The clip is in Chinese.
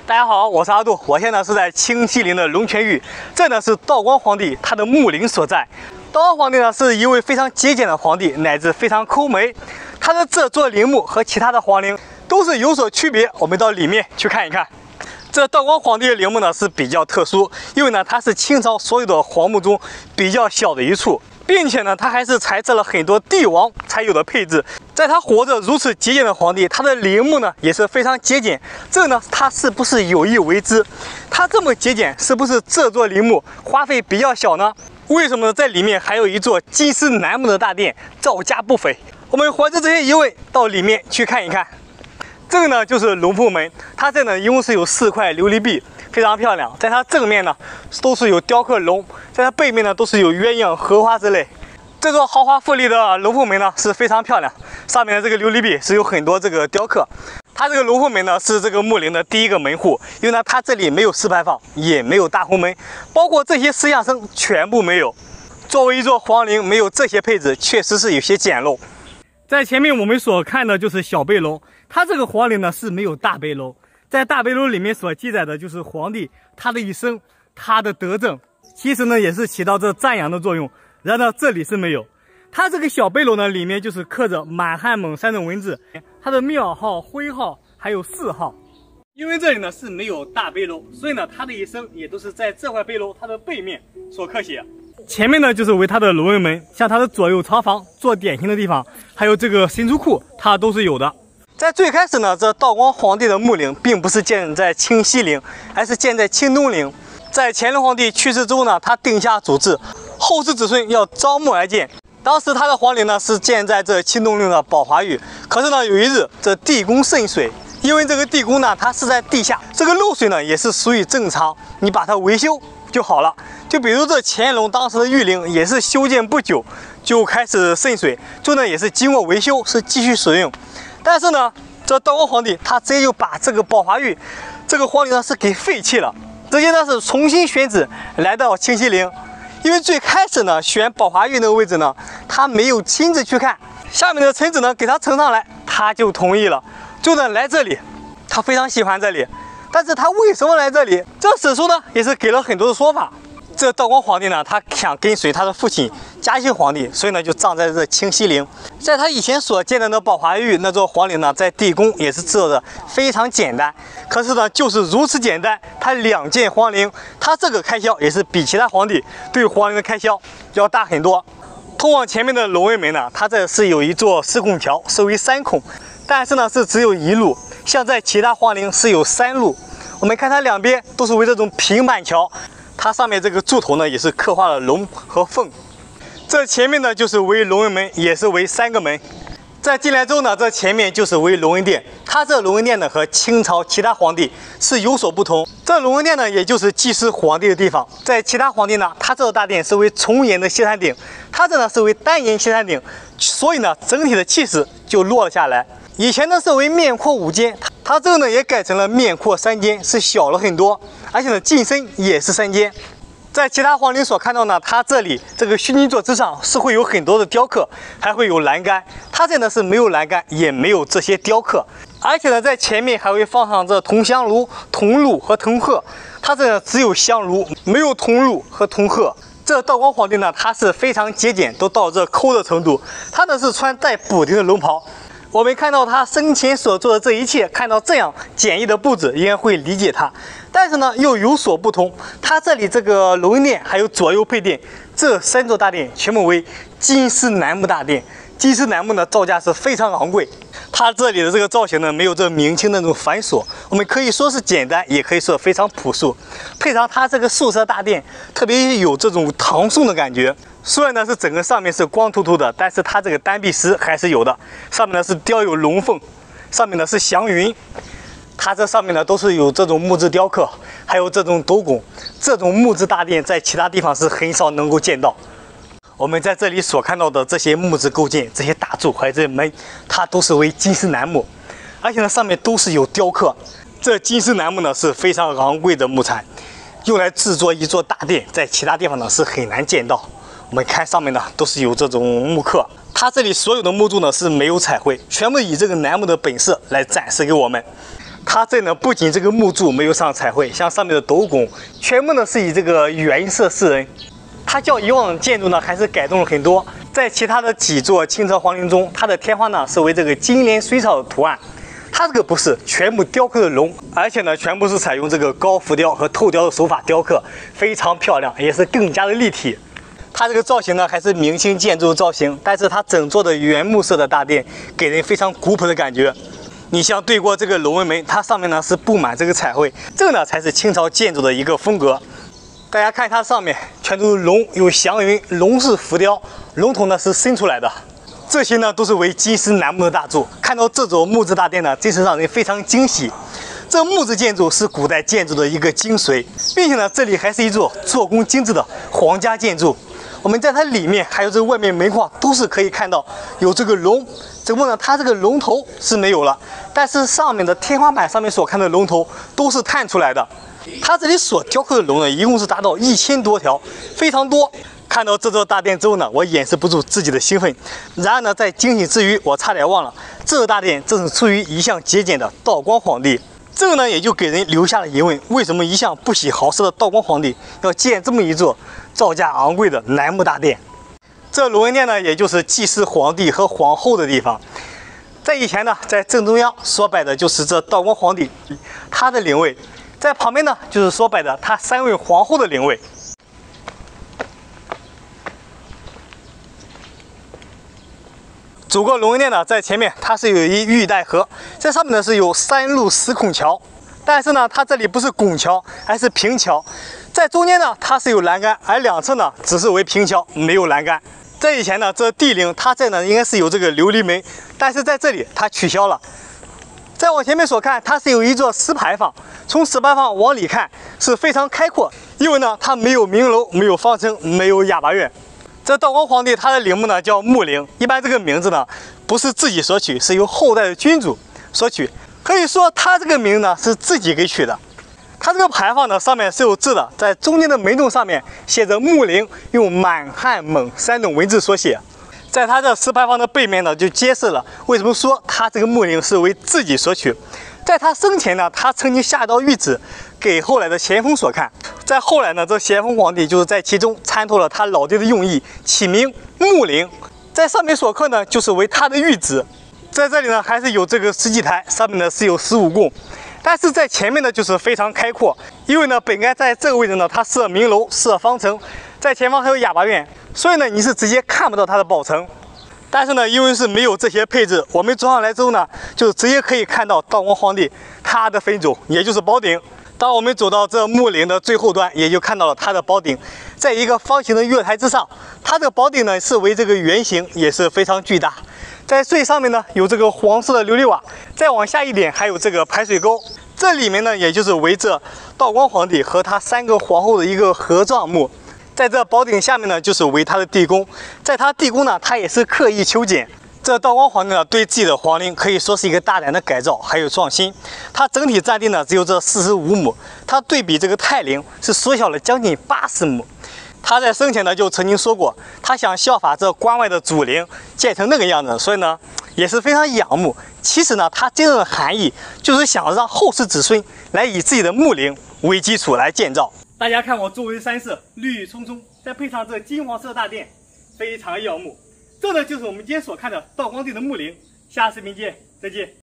大家好，我是阿杜，我现在是在清西陵的龙泉峪，这呢是道光皇帝他的墓陵所在。道光皇帝呢是一位非常节俭的皇帝，乃至非常抠门。他的这座陵墓和其他的皇陵都是有所区别，我们到里面去看一看。这道光皇帝的陵墓呢是比较特殊，因为呢它是清朝所有的皇墓中比较小的一处。 并且呢，他还是裁撤了很多帝王才有的配置。在他活着如此节俭的皇帝，他的陵墓呢也是非常节俭。这呢，他是不是有意为之？他这么节俭，是不是这座陵墓花费比较小呢？为什么在里面还有一座金丝楠木的大殿，造价不菲？我们怀着这些疑问到里面去看一看。这个呢就是龙凤门，它这呢一共是有4块琉璃壁。 非常漂亮，在它正面呢都是有雕刻龙，在它背面呢都是有鸳鸯、荷花之类。这座豪华富丽的龙凤门呢是非常漂亮，上面的这个琉璃壁是有很多这个雕刻。它这个龙凤门呢是这个墓陵的第一个门户，因为呢它这里没有石牌坊，也没有大红门，包括这些石像生全部没有。作为一座皇陵，没有这些配置，确实是有些简陋。在前面我们所看的就是小背楼，它这个皇陵呢是没有大背楼。 在大悲楼里面所记载的就是皇帝他的一生，他的德政，其实呢也是起到这赞扬的作用。然而这里是没有，它这个小碑楼呢里面就是刻着满汉蒙3种文字，它的庙号、徽号还有谥号。因为这里呢是没有大碑楼，所以呢他的一生也都是在这块碑楼它的背面所刻写。前面呢就是为他的龙纹门，像他的左右朝房做典型的地方，还有这个神书库，它都是有的。 在最开始呢，这道光皇帝的墓陵并不是建在清西陵，而是建在清东陵。在乾隆皇帝去世之后呢，他定下祖制，后世子孙要招募而建。当时他的皇陵呢是建在这清东陵的宝华峪。可是呢，有一日这地宫渗水，因为这个地宫呢它是在地下，这个漏水呢也是属于正常，你把它维修就好了。就比如这乾隆当时的御陵也是修建不久就开始渗水，就呢也是经过维修是继续使用。 但是呢，这道光皇帝他直接就把这个宝华峪这个皇陵呢是给废弃了，直接呢是重新选址来到清西陵。因为最开始呢选宝华峪那个位置呢，他没有亲自去看，下面的臣子呢给他呈上来，他就同意了，就能来这里。他非常喜欢这里，但是他为什么来这里？这史书呢也是给了很多的说法。 这道光皇帝呢，他想跟随他的父亲嘉庆皇帝，所以呢就葬在这清西陵。在他以前所建的那宝华峪那座皇陵呢，在地宫也是做的非常简单。可是呢，就是如此简单，他2建皇陵，他这个开销也是比其他皇帝对皇陵的开销要大很多。通往前面的龙纹门呢，它这是有一座石拱桥，是为3孔，但是呢是只有1路，像在其他皇陵是有3路。我们看它两边都是为这种平板桥。 它上面这个柱头呢，也是刻画了龙和凤。这前面呢就是为龙纹门，也是为3个门。在进来之后呢，这前面就是为龙纹殿。它这龙纹殿呢和清朝其他皇帝是有所不同。这龙纹殿呢，也就是祭祀皇帝的地方。在其他皇帝呢，它这个大殿是为重檐的歇山顶，它这呢是为单檐歇山顶，所以呢整体的气势就落了下来。以前呢是为面阔5间，它这个呢也改成了面阔3间，是小了很多。 而且呢，进深也是3间。在其他皇陵所看到呢，它这里这个虚泥座之上是会有很多的雕刻，还会有栏杆。它这呢是没有栏杆，也没有这些雕刻。而且呢，在前面还会放上这铜香炉、铜鹿和铜鹤。它这呢只有香炉，没有铜鹿和铜鹤。这道光皇帝呢，他是非常节俭，都到这抠的程度。他呢是穿带补丁的龙袍。 我们看到他生前所做的这一切，看到这样简易的布置，应该会理解他。但是呢，又有所不同。他这里这个龙纹殿还有左右配殿，这3座大殿全部为金丝楠木大殿。金丝楠木呢，造价是非常昂贵。它这里的这个造型呢，没有这明清那种繁琐，我们可以说是简单，也可以说非常朴素。配上它这个宿舍大殿，特别有这种唐宋的感觉。 虽然呢是整个上面是光秃秃的，但是它这个单壁石还是有的。上面呢是雕有龙凤，上面呢是祥云。它这上面呢都是有这种木质雕刻，还有这种斗拱。这种木质大殿在其他地方是很少能够见到。我们在这里所看到的这些木质构件，这些大柱还有这些门，它都是为金丝楠木，而且呢上面都是有雕刻。这金丝楠木呢是非常昂贵的木材，用来制作一座大殿，在其他地方呢是很难见到。 我们看上面呢，都是有这种木刻，它这里所有的木柱呢是没有彩绘，全部以这个楠木的本色来展示给我们。 它这呢不仅这个木柱没有上彩绘，像上面的斗拱全部呢是以这个原色示人。它较以往的建筑呢还是改动了很多。在其他的几座清朝皇陵中，它的天花呢是为这个金莲水草的图案，它这个不是，全部雕刻的龙，而且呢全部是采用这个高浮雕和透雕的手法雕刻，非常漂亮，也是更加的立体。它这个造型呢还是明清建筑造型，但是它整座的原木色的大殿给人非常古朴的感觉。你像对过这个龙纹门，它上面呢是布满这个彩绘，这个呢才是清朝建筑的一个风格。大家看它上面全都是龙，有祥云，龙是浮雕，龙头呢是伸出来的。这些呢都是为金丝楠木的大柱。看到这座木质大殿呢，真是让人非常惊喜。这木质建筑是古代建筑的一个精髓，并且呢，这里还是一座做工精致的皇家建筑。我们在它里面还有这外面门框都是可以看到有这个龙，只不过呢，它这个龙头是没有了，但是上面的天花板上面所看的龙头都是探出来的。它这里所雕刻的龙呢，一共是达到1000多条，非常多。看到这座大殿之后呢，我掩饰不住自己的兴奋。然而呢，在惊喜之余，我差点忘了，这座大殿正是出于一向节俭的道光皇帝。这个呢，也就给人留下了疑问：为什么一向不喜豪奢的道光皇帝要建这么一座造价昂贵的楠木大殿？这龙纹殿呢，也就是祭祀皇帝和皇后的地方。在以前呢，在正中央所摆的就是这道光皇帝他的灵位。在旁边呢，就是所摆的他3位皇后的灵位。走过龙纹殿呢，在前面它是有一玉带河，在上面呢是有3路石孔桥，但是呢，它这里不是拱桥，而是平桥。在中间呢，它是有栏杆，而两侧呢只是为平桥，没有栏杆。在以前呢，这帝陵它这呢应该是有这个琉璃门，但是在这里它取消了。再往前面所看，它是有一座石牌坊，从石牌坊往里看是非常开阔，因为呢它没有明楼，没有方城，没有哑巴院。这道光皇帝他的陵墓呢叫穆陵，一般这个名字呢不是自己所取，是由后代的君主所取，可以说他这个名呢是自己给取的。他这个牌坊呢上面是有字的，在中间的门洞上面写着穆陵，用满汉蒙3种文字所写。在他这石牌坊的背面呢，就揭示了为什么说他这个墓陵是为自己所取。在他生前呢，他曾经下一道谕旨给后来的咸丰所看。在后来呢，这咸丰皇帝就是在其中参透了他老爹的用意，起名穆陵。在上面所刻呢，就是为他的谕旨。在这里呢，还是有这个石祭台，上面呢是有15供，但是在前面呢就是非常开阔，因为呢本该在这个位置呢，它设明楼，设方城，在前方还有哑巴院。所以呢，你是直接看不到它的宝城。但是呢，因为是没有这些配置，我们走上来之后呢，就直接可以看到道光皇帝他的坟冢，也就是宝顶。当我们走到这墓陵的最后端，也就看到了他的宝顶，在一个方形的月台之上。它这个宝顶呢是为这个圆形，也是非常巨大。在最上面呢有这个黄色的琉璃瓦，再往下一点还有这个排水沟。这里面呢，也就是围着道光皇帝和他3个皇后的一个合葬墓。在这宝顶下面呢，就是为他的地宫。在他地宫呢，他也是刻意修剪。这道光皇帝呢，对自己的皇陵可以说是一个大胆的改造，还有创新。它整体占地呢只有这45亩，它对比这个泰陵是缩小了将近80亩。他在生前呢就曾经说过，他想效法这关外的祖陵，建成那个样子，所以呢也是非常仰慕。其实呢，他真正的含义就是想让后世子孙来以自己的墓陵为基础来建造。大家看我周围山色绿郁葱葱，再配上这金黄色大殿，非常耀目。这呢就是我们今天所看的道光帝的墓陵。下视频见，再见。